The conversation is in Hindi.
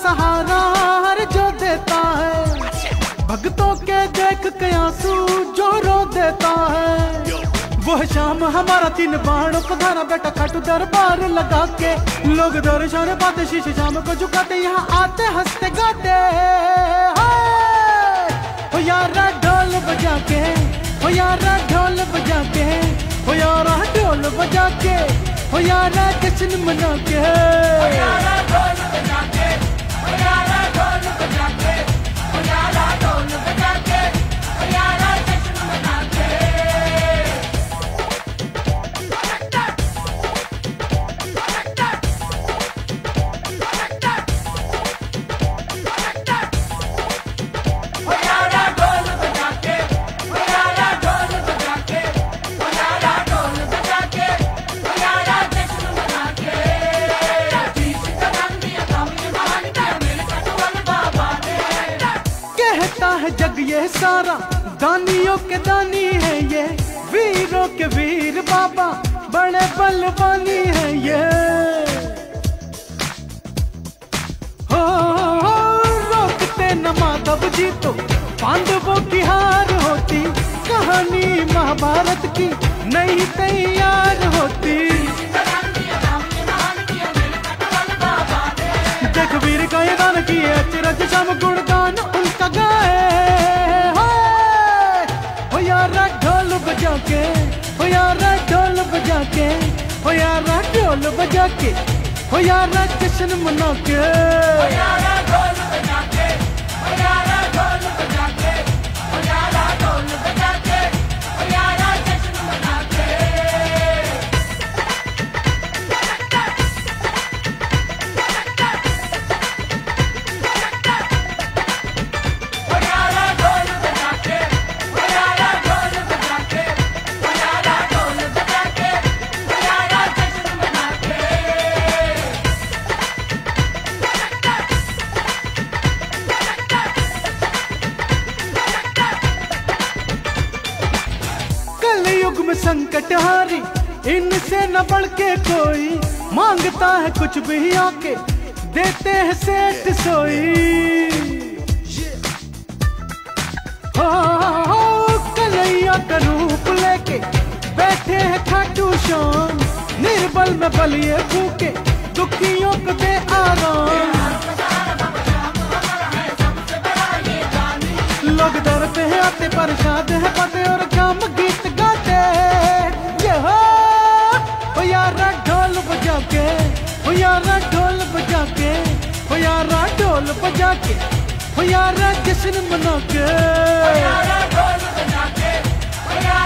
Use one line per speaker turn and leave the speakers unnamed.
सहारा हर जो देता है, भक्तों के देख के आंसू जो रो देता है। वो शाम हमारा 3 बाणों को धारा बेटा खाटू दरबार लगा के, लोग दर्शन पाते शीश शाम को झुकाते, यहाँ आते हंसते गाते। हो यारा ढोल बजा के, हो यारा ढोल बजा के, हो यारा ढोल बजा के, हो यारा जश्न मना के, हो यारा ढोल बजा के, हो यारा ढोल बजा के, हो यारा ढोल बजा के, हो यारा जश्न मना के। जग ये सारा दानियों के दानी है ये, वीरों के वीर बाबा बड़े बलवानी है ये। हो रोकते न माधव जी तो पांडवों की हार होती, कहानी महाभारत की नहीं तैयार होती। देख वीर का ये दान किए अचरज शाम गुणगान उनका गाए। हो यारा ढोल बजा के, हो यारा ढोल बजा के, हो यारा ढोल बजा के, हो यारा जश्न मना के, हो यारा ढोल बजा के, हो यारा ढोल बजा के, हो यारा ढोल बजा के, हो यारा जश्न मना के। युग में संकट हारी इनसे न बढ़ के कोई, मांगता है कुछ भी आके देते हैं सेठ सोई। हो कन्हैया का रूप लेके बैठे हैं खाटू श्याम, निर्बल में बलिए भूखे दुखियों को दे आराम। लोग दर पे है आते प्रसाद है पाते और काम गीत गाते। ये हो यारा ढोल बजा के, हो यारा ढोल बजा के, हो यारा ढोल बजा के, हो यारा जश्न मना के, हो यारा ढोल बजा के, हो यारा